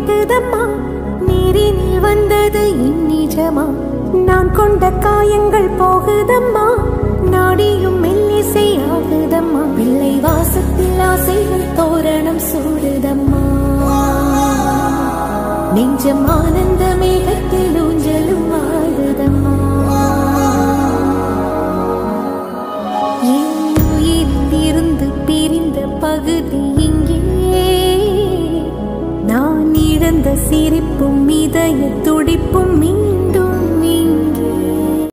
கேட்குதம்மா, நீரினில் வந்தது இந்நிஜமா, நான் கொண்ட காயங்கள் போகுதம்மா, நாடியும் மெல்லிசை ஆகுதம்மா, பிள்ளை வாசத்தில் ஆசைகள் தோரணம் சூடுதம்மா, நெஞ்சம் ஆனந்த மேகத்தில் ஊஞ்சலும் ஆடுதம்மா. என் உயிரிலிருந்து பிரிந்த பகுதி இங்கே, நான் இழந்த சிரிப்பும் இதய துடிப்பும்